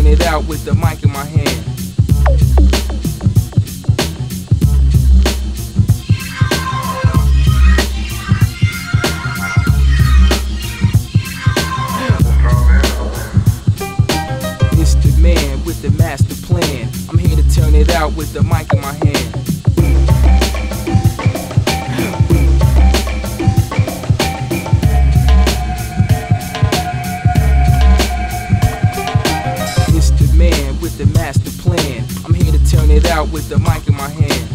turn it out with the mic in my hand. It's the man with the master plan. I'm here to turn it out with the mic in my hand. With the master plan, I'm here to turn it out with the mic in my hand.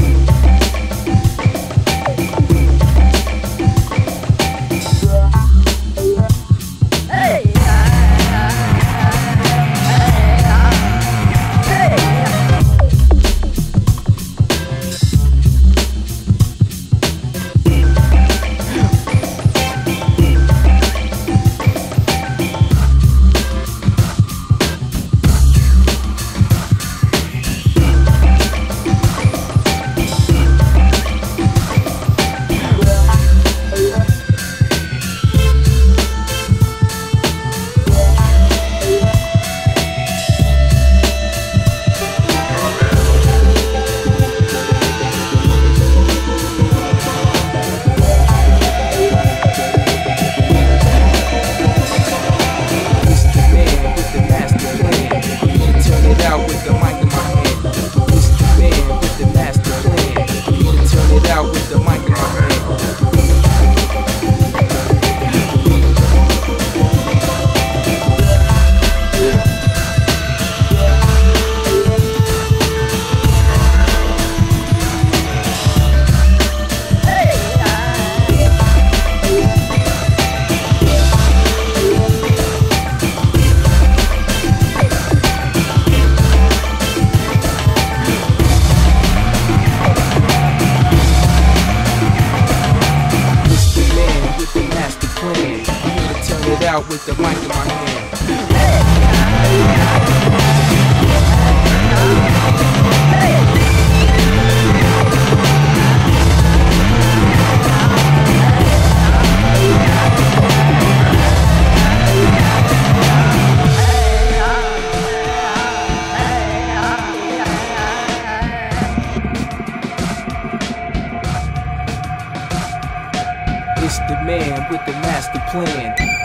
Out with the mic in my hand. It's the man with the master plan.